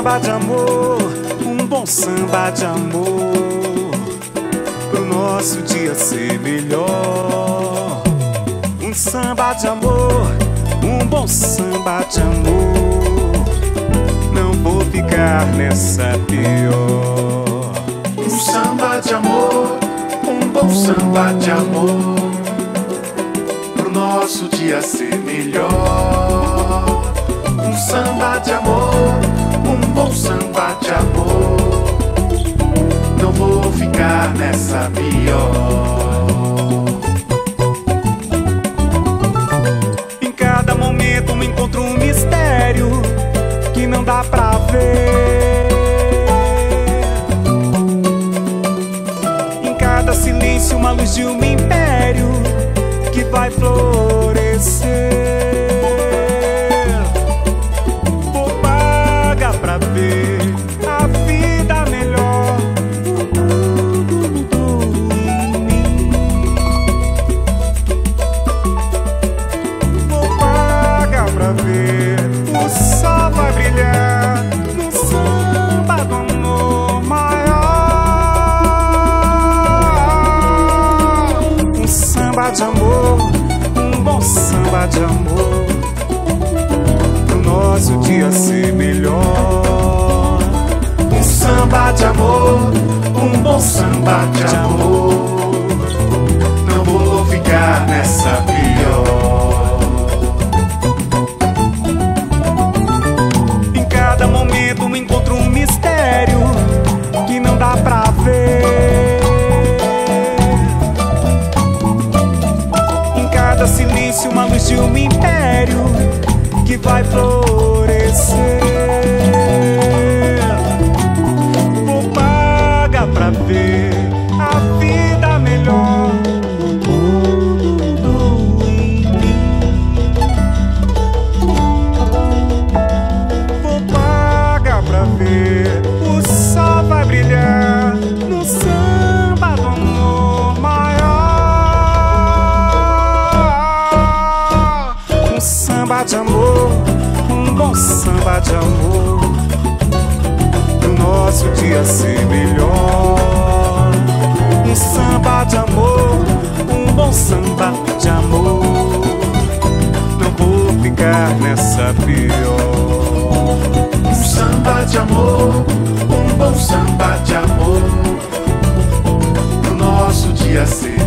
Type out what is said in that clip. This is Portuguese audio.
samba de amor, um bom samba de amor, pro nosso dia ser melhor. Um samba de amor, um bom samba de amor, não vou ficar nessa pior. Um samba de amor, um bom samba de amor, pro nosso dia ser melhor. Um samba de amor, um bom samba de amor, não vou ficar nessa pior. Em cada momento me encontro um mistério que não dá pra ver. Em cada silêncio uma luz de um império que vai florescer. Vou pagar pra ver a vida melhor em mim. Vou pagar pra ver o sol vai brilhar no samba do amor maior. Um samba de amor, um bom samba de amor, pro nosso dia ser melhor. Um samba de amor, um bom samba de amor, não vou ficar nessa pior. Em cada momento me encontro um mistério que não dá pra ver. Em cada silêncio uma luz de um império que vai florescer. Vou pagar pra ver a vida melhor em mim. Vou pagar pra ver o sol vai brilhar no samba do amor maior. Um samba de amor, um bom samba de amor, pro nosso dia ser melhor. Um samba de amor, um bom samba de amor, não vou ficar nessa pior. Um samba de amor, um bom samba de amor, pro nosso dia ser